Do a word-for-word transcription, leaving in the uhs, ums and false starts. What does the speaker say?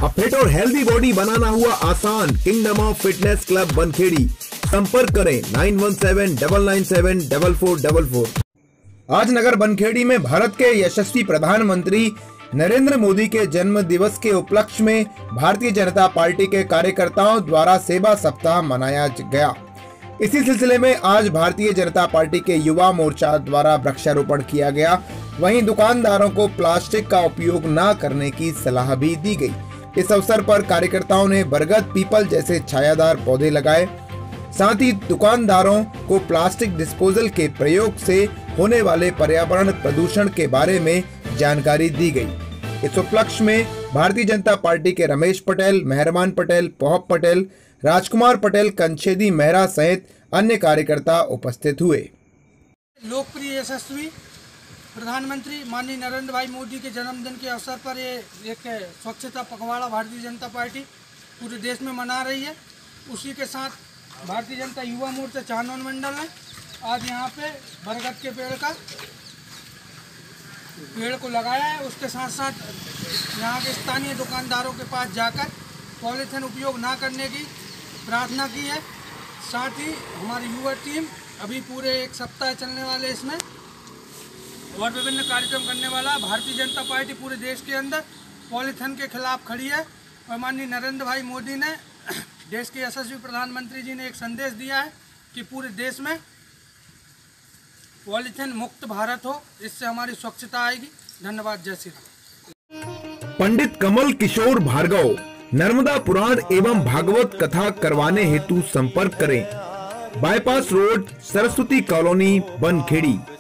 अब फिट और healthy body बनाना हुआ आसान। Kingdom of fitness club Bankhedi. संपर्क करें nine one seven double nine seven double four double four. आज नगर बनखेड़ी में भारत के यशस्वी प्रधानमंत्री नरेंद्र मोदी के जन्म दिवस के उपलक्ष्य में भारतीय जनता पार्टी के कार्यकर्ताओं द्वारा सेवा सप्ताह मनाया गया। इसी सिलसिले में आज भारतीय जनता पार्टी के युवा मोर्चा द्वारा वृक्षारोपण किया गया। वहीं दुकानदारों को प्लास्टिक का उपयोग न करने की सलाह भी दी गई। इस अवसर पर कार्यकर्ताओं ने बरगद, पीपल जैसे छायादार पौधे लगाए। साथ ही दुकानदारों को प्लास्टिक डिस्पोजल के प्रयोग से होने वाले पर्यावरण प्रदूषण के बारे में जानकारी दी गई। इस उपलक्ष्य में भारतीय जनता पार्टी के रमेश पटेल, मेहरबान पटेल, पोहब पटेल, राजकुमार पटेल, कंछेदी मेहरा सहित अन्य कार्यकर्ता उपस्थित हुए। लोकप्रिय यशस्वी प्रधानमंत्री माननीय नरेंद्र भाई मोदी के जन्मदिन के अवसर पर ये एक स्वच्छता पखवाड़ा भारतीय जनता पार्टी पूरे देश में मना रही है। उसी के साथ भारतीय जनता युवा मोर्चा चांदोन मंडल ने आज यहाँ पे बरगद के पेड़ का पेड़ को लगाया है। उसके साथ साथ यहाँ के स्थानीय दुकानदारों के पास जाकर पॉलीथीन उपयोग ना करने की प्रार्थना की है। साथ ही हमारी युवा टीम अभी पूरे एक सप्ताह चलने वाले इसमें और विभिन्न कार्यक्रम करने वाला। भारतीय जनता पार्टी पूरे देश के अंदर पॉलीथीन के खिलाफ खड़ी है और माननीय नरेंद्र भाई मोदी ने, देश के यशस्वी प्रधानमंत्री जी ने एक संदेश दिया है कि पूरे देश में पॉलीथीन मुक्त भारत हो। इससे हमारी स्वच्छता आएगी। धन्यवाद। जय श्री राम। पंडित कमल किशोर भार्गव नर्मदा पुराण एवं भागवत कथा करवाने हेतु संपर्क करें। Bypass road, Saraswati colony, Bankhedi.